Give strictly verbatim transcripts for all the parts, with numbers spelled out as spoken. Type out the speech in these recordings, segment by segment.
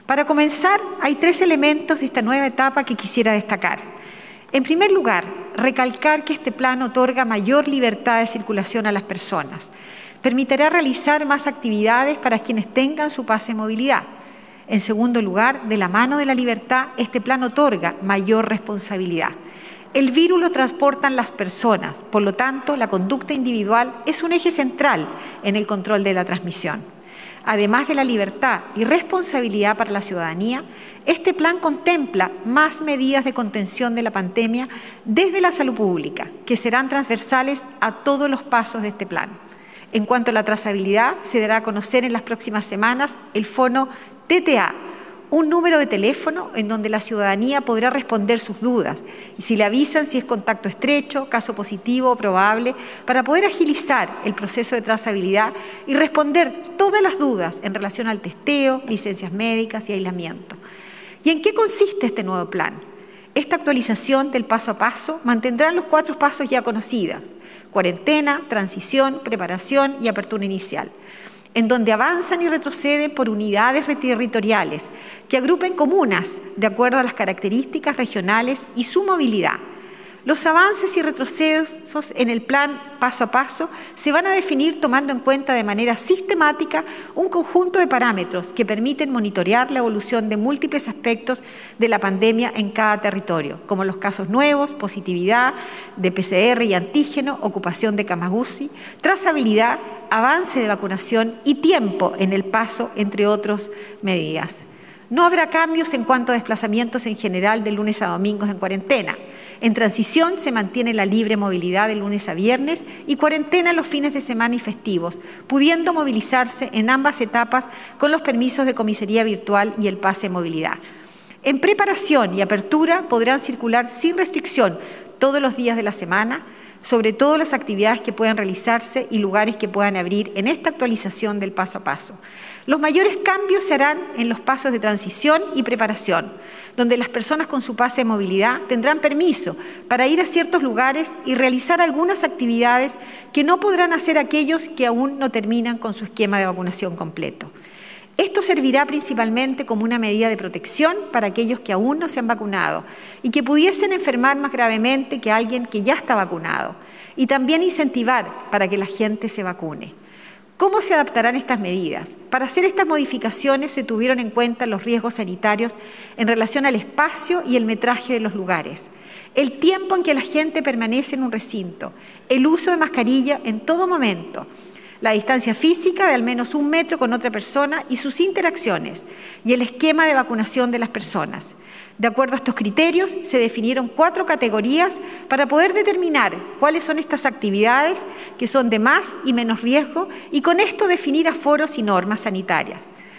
Para comenzar, hay tres elementos de esta nueva etapa que quisiera destacar. En primer lugar, recalcar que este plan otorga mayor libertad de circulación a las personas. Permitirá realizar más actividades para quienes tengan su pase de movilidad. En segundo lugar, de la mano de la libertad, este plan otorga mayor responsabilidad. El virus lo transportan las personas, por lo tanto, la conducta individual es un eje central en el control de la transmisión. Además de la libertad y responsabilidad para la ciudadanía, este plan contempla más medidas de contención de la pandemia desde la salud pública, que serán transversales a todos los pasos de este plan. En cuanto a la trazabilidad, se dará a conocer en las próximas semanas el fono T T A, un número de teléfono en donde la ciudadanía podrá responder sus dudas y si le avisan si es contacto estrecho, caso positivo o probable, para poder agilizar el proceso de trazabilidad y responder todas las dudas en relación al testeo, licencias médicas y aislamiento. ¿Y en qué consiste este nuevo plan? Esta actualización del paso a paso mantendrá los cuatro pasos ya conocidos: cuarentena, transición, preparación y apertura inicial, en donde avanzan y retroceden por unidades territoriales que agrupen comunas de acuerdo a las características regionales y su movilidad. Los avances y retrocesos en el plan paso a paso se van a definir tomando en cuenta de manera sistemática un conjunto de parámetros que permiten monitorear la evolución de múltiples aspectos de la pandemia en cada territorio, como los casos nuevos, positividad de P C R y antígeno, ocupación de camas U C I, trazabilidad, avance de vacunación y tiempo en el paso, entre otras medidas. No habrá cambios en cuanto a desplazamientos en general de lunes a domingos en cuarentena. En transición se mantiene la libre movilidad de lunes a viernes y cuarentena los fines de semana y festivos, pudiendo movilizarse en ambas etapas con los permisos de comisaría virtual y el pase de movilidad. En preparación y apertura podrán circular sin restricción todos los días de la semana, sobre todo las actividades que puedan realizarse y lugares que puedan abrir en esta actualización del paso a paso. Los mayores cambios se harán en los pasos de transición y preparación, donde las personas con su pase de movilidad tendrán permiso para ir a ciertos lugares y realizar algunas actividades que no podrán hacer aquellos que aún no terminan con su esquema de vacunación completo. Esto servirá principalmente como una medida de protección para aquellos que aún no se han vacunado y que pudiesen enfermar más gravemente que alguien que ya está vacunado, y también incentivar para que la gente se vacune. ¿Cómo se adaptarán estas medidas? Para hacer estas modificaciones se tuvieron en cuenta los riesgos sanitarios en relación al espacio y el metraje de los lugares, el tiempo en que la gente permanece en un recinto, el uso de mascarilla en todo momento, la distancia física de al menos un metro con otra persona y sus interacciones, y el esquema de vacunación de las personas. De acuerdo a estos criterios, se definieron cuatro categorías para poder determinar cuáles son estas actividades que son de más y menos riesgo y con esto definir aforos y normas sanitarias.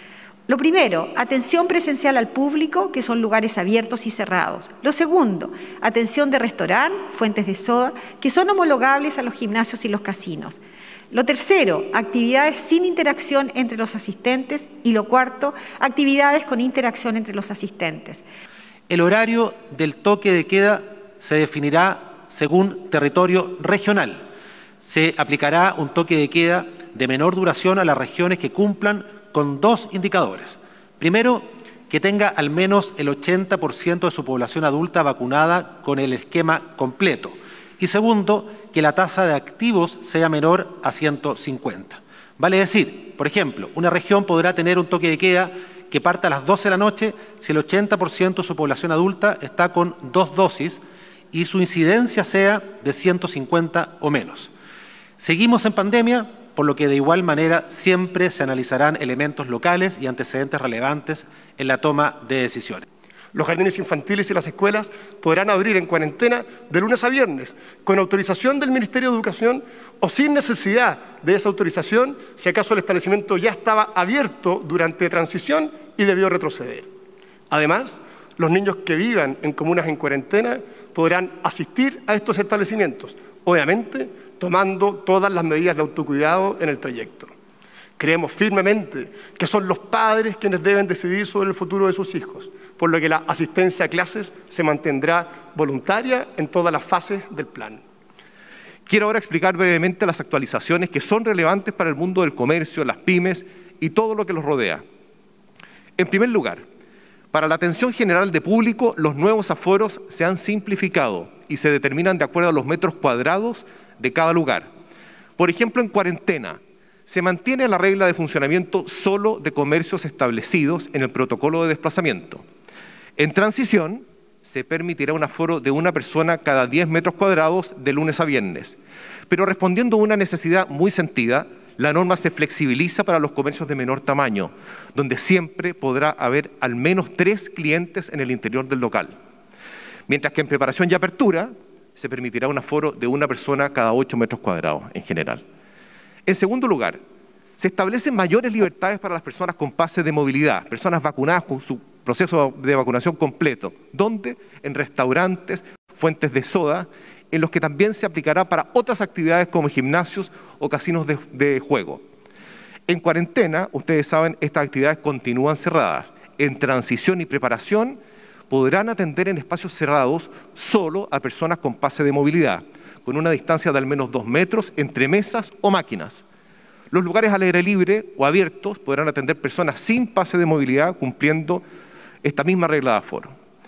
Lo primero, atención presencial al público, que son lugares abiertos y cerrados. Lo segundo, atención de restaurante, fuentes de soda, que son homologables a los gimnasios y los casinos. Lo tercero, actividades sin interacción entre los asistentes. Y lo cuarto, actividades con interacción entre los asistentes. El horario del toque de queda se definirá según territorio regional. Se aplicará un toque de queda de menor duración a las regiones que cumplan con dos indicadores. Primero, que tenga al menos el ochenta por ciento de su población adulta vacunada con el esquema completo. Y segundo, que la tasa de activos sea menor a ciento cincuenta. Vale decir, por ejemplo, una región podrá tener un toque de queda que parta a las doce de la noche si el ochenta por ciento de su población adulta está con dos dosis y su incidencia sea de ciento cincuenta o menos. Seguimos en pandemia, por lo que de igual manera siempre se analizarán elementos locales y antecedentes relevantes en la toma de decisiones. Los jardines infantiles y las escuelas podrán abrir en cuarentena de lunes a viernes, con autorización del Ministerio de Educación o sin necesidad de esa autorización, si acaso el establecimiento ya estaba abierto durante transición y debió retroceder. Además, los niños que vivan en comunas en cuarentena podrán asistir a estos establecimientos, obviamente tomando todas las medidas de autocuidado en el trayecto. Creemos firmemente que son los padres quienes deben decidir sobre el futuro de sus hijos, por lo que la asistencia a clases se mantendrá voluntaria en todas las fases del plan. Quiero ahora explicar brevemente las actualizaciones que son relevantes para el mundo del comercio, las pymes y todo lo que los rodea. En primer lugar, Para la atención general de público, los nuevos aforos se han simplificado y se determinan de acuerdo a los metros cuadrados de cada lugar. Por ejemplo, en cuarentena, se mantiene la regla de funcionamiento solo de comercios establecidos en el protocolo de desplazamiento. En transición, se permitirá un aforo de una persona cada diez metros cuadrados de lunes a viernes. Pero respondiendo a una necesidad muy sentida, la norma se flexibiliza para los comercios de menor tamaño, donde siempre podrá haber al menos tres clientes en el interior del local. Mientras que en preparación y apertura, se permitirá un aforo de una persona cada ocho metros cuadrados en general. En segundo lugar, se establecen mayores libertades para las personas con pase de movilidad, personas vacunadas con su proceso de vacunación completo, donde en restaurantes, fuentes de soda, en los que también se aplicará para otras actividades como gimnasios o casinos de, de juego. En cuarentena, ustedes saben, estas actividades continúan cerradas. En transición y preparación, podrán atender en espacios cerrados solo a personas con pase de movilidad, con una distancia de al menos dos metros entre mesas o máquinas. Los lugares al aire libre o abiertos podrán atender personas sin pase de movilidad cumpliendo esta misma regla de aforo.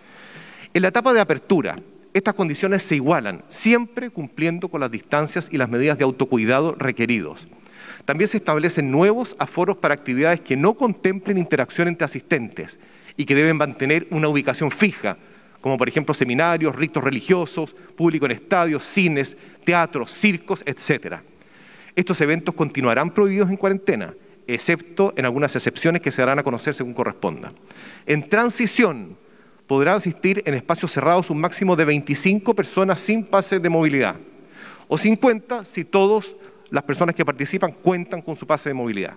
En la etapa de apertura, estas condiciones se igualan, siempre cumpliendo con las distancias y las medidas de autocuidado requeridos. También se establecen nuevos aforos para actividades que no contemplen interacción entre asistentes y que deben mantener una ubicación fija, como por ejemplo seminarios, ritos religiosos, público en estadios, cines, teatros, circos, etcétera. Estos eventos continuarán prohibidos en cuarentena, excepto en algunas excepciones que se darán a conocer según corresponda. En transición, podrán asistir en espacios cerrados un máximo de veinticinco personas sin pase de movilidad, o cincuenta si todas las personas que participan cuentan con su pase de movilidad.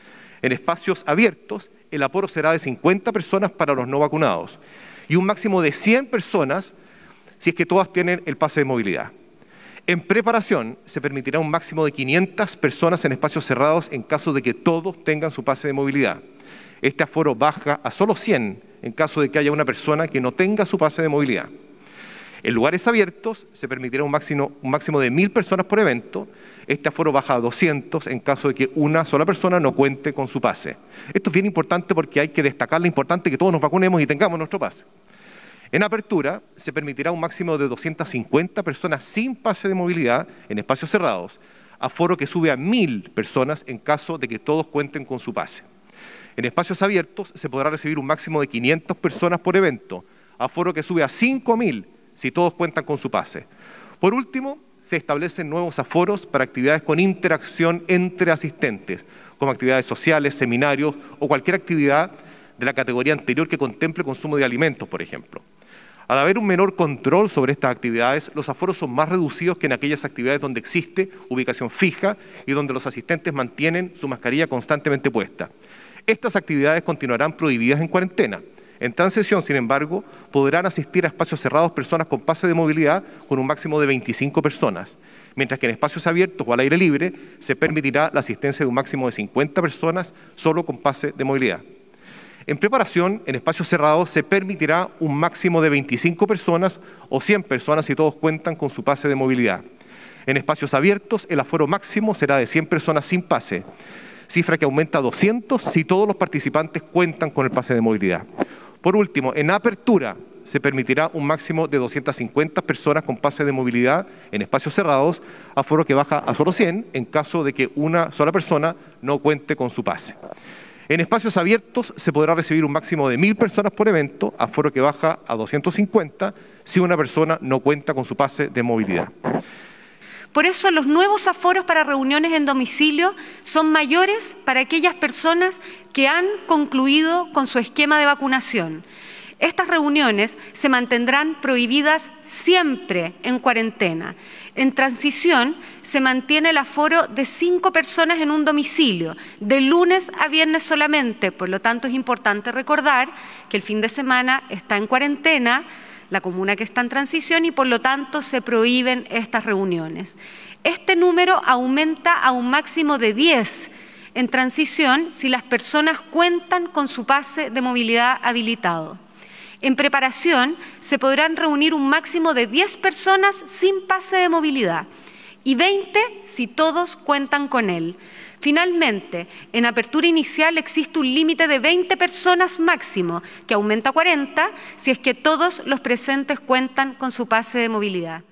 En espacios abiertos, el aforo será de cincuenta personas para los no vacunados y un máximo de cien personas si es que todas tienen el pase de movilidad. En preparación, se permitirá un máximo de quinientas personas en espacios cerrados en caso de que todos tengan su pase de movilidad. Este aforo baja a solo cien en caso de que haya una persona que no tenga su pase de movilidad. En lugares abiertos se permitirá un máximo, un máximo de mil personas por evento. Este aforo baja a doscientos en caso de que una sola persona no cuente con su pase. Esto es bien importante porque hay que destacar lo importante que todos nos vacunemos y tengamos nuestro pase. En apertura se permitirá un máximo de doscientas cincuenta personas sin pase de movilidad en espacios cerrados, aforo que sube a mil personas en caso de que todos cuenten con su pase. En espacios abiertos se podrá recibir un máximo de quinientas personas por evento, aforo que sube a cinco mil si todos cuentan con su pase. Por último, se establecen nuevos aforos para actividades con interacción entre asistentes, como actividades sociales, seminarios o cualquier actividad de la categoría anterior que contemple consumo de alimentos, por ejemplo. Al haber un menor control sobre estas actividades, los aforos son más reducidos que en aquellas actividades donde existe ubicación fija y donde los asistentes mantienen su mascarilla constantemente puesta. Estas actividades continuarán prohibidas en cuarentena. En transición, sin embargo, podrán asistir a espacios cerrados personas con pase de movilidad con un máximo de veinticinco personas, mientras que en espacios abiertos o al aire libre se permitirá la asistencia de un máximo de cincuenta personas solo con pase de movilidad. En preparación, en espacios cerrados se permitirá un máximo de veinticinco personas o cien personas si todos cuentan con su pase de movilidad. En espacios abiertos, el aforo máximo será de cien personas sin pase, cifra que aumenta a doscientos si todos los participantes cuentan con el pase de movilidad. Por último, en apertura se permitirá un máximo de doscientas cincuenta personas con pase de movilidad en espacios cerrados, aforo que baja a solo cien en caso de que una sola persona no cuente con su pase. En espacios abiertos se podrá recibir un máximo de mil personas por evento, aforo que baja a doscientos cincuenta si una persona no cuenta con su pase de movilidad. Por eso los nuevos aforos para reuniones en domicilio son mayores para aquellas personas que han concluido con su esquema de vacunación. Estas reuniones se mantendrán prohibidas siempre en cuarentena. En transición se mantiene el aforo de cinco personas en un domicilio, de lunes a viernes solamente. Por lo tanto, es importante recordar que el fin de semana está en cuarentena, la comuna que está en transición y por lo tanto se prohíben estas reuniones. Este número aumenta a un máximo de diez en transición si las personas cuentan con su pase de movilidad habilitado. En preparación se podrán reunir un máximo de diez personas sin pase de movilidad y veinte si todos cuentan con él. Finalmente, en apertura inicial existe un límite de veinte personas máximo, que aumenta a cuarenta si es que todos los presentes cuentan con su pase de movilidad.